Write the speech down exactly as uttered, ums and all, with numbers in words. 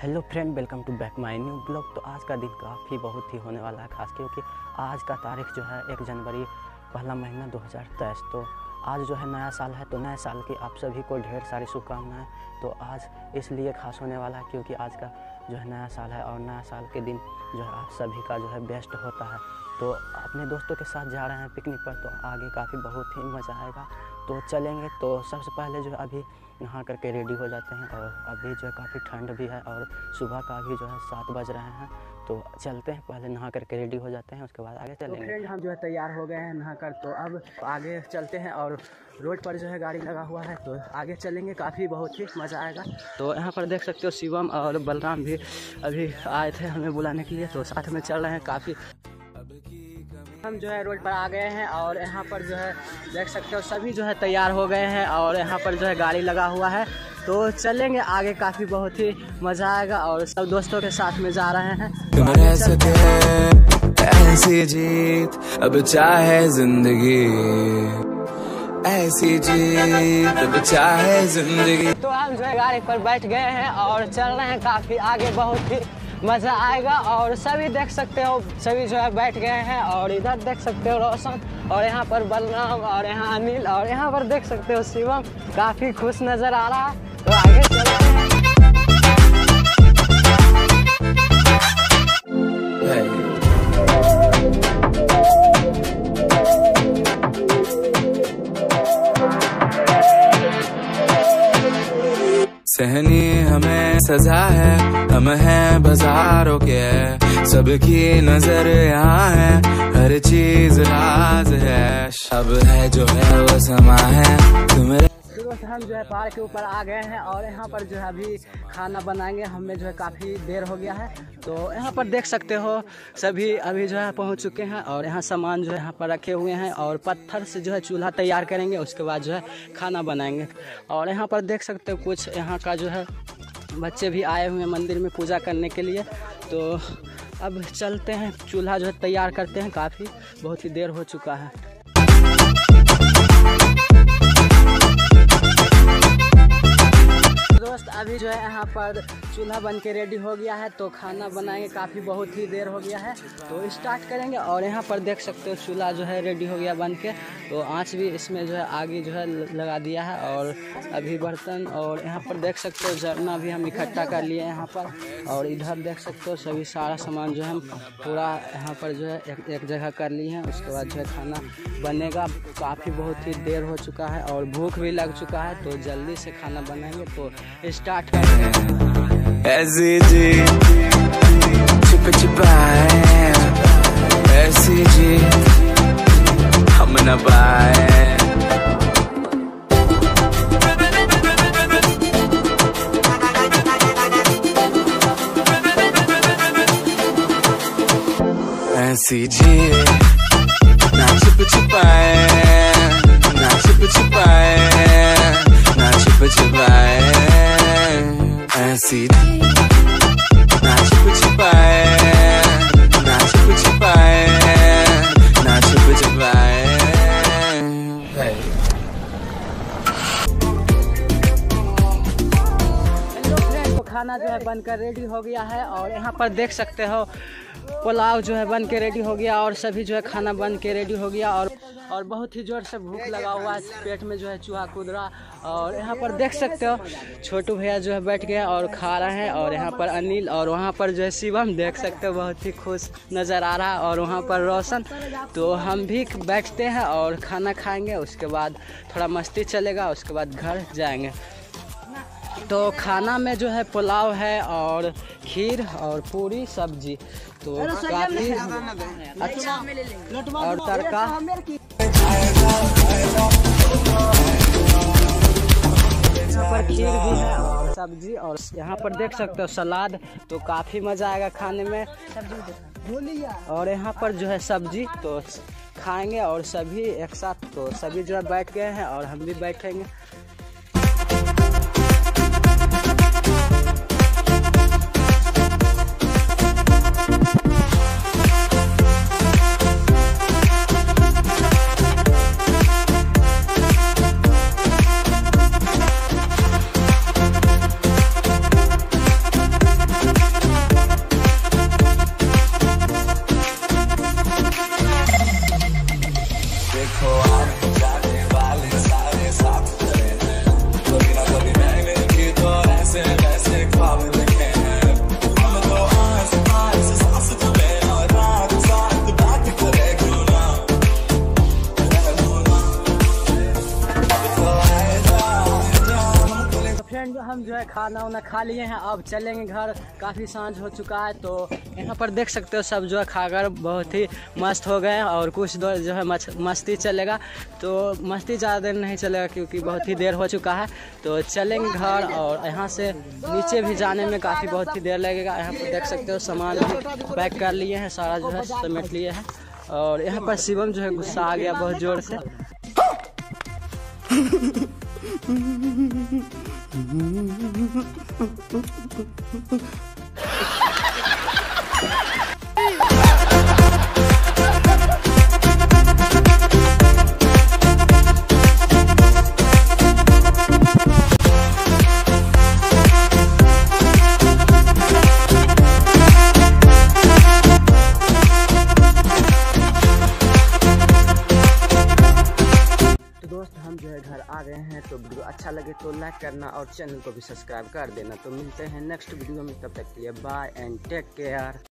Hello friend, welcome to back my new blog. तो आज का दिन काफ़ी बहुत ही होने वाला है खास, क्योंकि आज का तारीख जो है एक जनवरी पहला महीना दो हज़ार तेईस। तो आज जो है नया साल है, तो नए साल की आप सभी को ढेर सारी शुभकामनाएं। तो आज इसलिए खास होने वाला है क्योंकि आज का जो है नया साल है और नया साल के दिन जो है आप सभी का जो है बेस्ट होता है। तो अपने दोस्तों के साथ जा रहे हैं पिकनिक पर, तो आगे काफ़ी बहुत ही मज़ा आएगा। तो चलेंगे। तो सबसे पहले जो है अभी नहा करके रेडी हो जाते हैं, और अभी जो है काफ़ी ठंड भी है और सुबह का भी जो है सात बज रहे हैं। तो चलते हैं, पहले नहा करके रेडी हो जाते हैं, उसके बाद आगे चलेंगे। तो फ्रेंड, हम जो है तैयार हो गए हैं नहा कर, तो अब आगे चलते हैं। और रोड पर जो है गाड़ी लगा हुआ है, तो आगे चलेंगे, काफ़ी बहुत ही मज़ा आएगा। तो यहाँ पर देख सकते हो शिवम और बलराम भी अभी आए थे हमें बुलाने के लिए, तो साथ में चल रहे हैं। काफ़ी हम जो है रोड पर आ गए हैं, और यहाँ पर जो है देख सकते हो सभी जो है तैयार हो गए हैं, और यहाँ पर जो है गाड़ी लगा हुआ है। तो चलेंगे आगे, काफ़ी बहुत ही मज़ा आएगा, और सब दोस्तों के साथ में जा रहे हैं। तुम रह सके ऐसी जीत, अब चाहे जिंदगी ऐसी जीत, अब चाहे जिंदगी। तो हम जो है गाड़ी पर बैठ गए हैं और चल रहे हैं काफ़ी आगे, बहुत ही मज़ा आएगा। और सभी देख सकते हो, सभी जो है बैठ गए हैं, और इधर देख सकते हो रोशन, और यहाँ पर बलराम, और यहाँ अनिल, और यहाँ पर देख सकते हो शिवम काफ़ी खुश नज़र आ रहा है। तो आगे चल रहे हैं। सहनी हमें सजा है, हम हैं बाजारों के, सबकी नजर यहाँ है, हर चीज राज है। अब है जो है वो समा है तुम्हें। हम जो है पहाड़ के ऊपर आ गए हैं, और यहाँ पर जो है अभी खाना बनाएंगे। हमें जो है काफ़ी देर हो गया है, तो यहाँ पर देख सकते हो सभी अभी जो है पहुँच चुके हैं, और यहाँ सामान जो है यहाँ पर रखे हुए हैं, और पत्थर से जो है चूल्हा तैयार करेंगे, उसके बाद जो है खाना बनाएंगे। और यहाँ पर देख सकते हो कुछ यहाँ का जो है बच्चे भी आए हुए हैं मंदिर में पूजा करने के लिए। तो अब चलते हैं, चूल्हा जो है तैयार करते हैं, काफ़ी बहुत ही देर हो चुका है। दोस्त अभी जो है यहाँ पर चूल्हा बन के रेडी हो गया है, तो खाना बनाएंगे, काफ़ी बहुत ही देर हो गया है, तो स्टार्ट करेंगे। और यहाँ पर देख सकते हो चूल्हा जो है रेडी हो गया बन के, तो आँच भी इसमें जो है आगे जो है लगा दिया है। और अभी बर्तन, और यहाँ पर देख सकते हो झरना भी हम इकट्ठा कर लिए यहाँ पर, और इधर देख सकते हो सभी सारा सामान जो है हम पूरा यहाँ पर जो है एक, एक जगह कर लिए हैं। उसके बाद जो है खाना बनेगा, काफ़ी बहुत ही देर हो चुका है और भूख भी लग चुका है, तो जल्दी से खाना बनाएंगे। तो स्टार्ट करेंगे। ऐसी जी छुप छुपाए, ऐसी जी हम न पाए। ऐसी जी ना छुप छुपाए, ना छुप छुपाए, ना छुप छुपाए। ऐसी ना छुप छुपाए, ना छुप छुपाए, ना छुप छुपाए। हेलो फ्रेंड, तो खाना जो है बनकर रेडी हो गया है, और यहाँ पर देख सकते हो पुलाव जो है बन के रेडी हो गया, और सभी जो है खाना बन के रेडी हो गया। और और बहुत ही ज़ोर से भूख लगा हुआ है, पेट में जो है चूहा कूद रहा। और यहाँ पर देख सकते हो छोटू भैया जो है बैठ गया और खा रहे हैं, और यहाँ पर अनिल, और वहाँ पर जो है शिवम देख सकते हो बहुत ही खुश नज़र आ रहा है, और वहाँ पर रोशन। तो हम भी बैठते हैं और खाना खाएँगे, उसके बाद थोड़ा मस्ती चलेगा, उसके बाद घर जाएँगे। तो खाना में जो है पुलाव है, और खीर, और पूरी सब्जी, तो काफ़ी अच्छा, और तड़का। यहाँ पर खीर भी है और सब्जी, और यहाँ पर देख सकते हो सलाद, तो काफ़ी मज़ा आएगा खाने में। और यहाँ पर जो है सब्जी, तो खाएंगे और सभी एक साथ। तो सभी जो है बैठ गए हैं, और हम भी बैठेंगे। खाना वाना खा लिए हैं, अब चलेंगे घर। काफ़ी सांझ हो चुका है, तो यहाँ पर देख सकते हो सब जो है खाकर बहुत ही मस्त हो गए हैं। और कुछ देर जो है मस्ती चलेगा, तो मस्ती ज़्यादा देर नहीं चलेगा क्योंकि बहुत ही देर हो चुका है। तो चलेंगे घर, और यहाँ से नीचे भी जाने में काफ़ी बहुत ही देर लगेगा। यहाँ पर देख सकते हो सामान भी पैक कर लिए हैं, सारा जो है समेट लिए हैं। और यहाँ पर शिवम जो है गुस्सा आ गया बहुत ज़ोर से। दोस्त हम जो है घर आ गए हैं, तो वीडियो अच्छा लगे तो लाइक करना और चैनल को भी सब्सक्राइब कर देना। तो मिलते हैं नेक्स्ट वीडियो में, तब तक के लिए बाय एंड टेक केयर।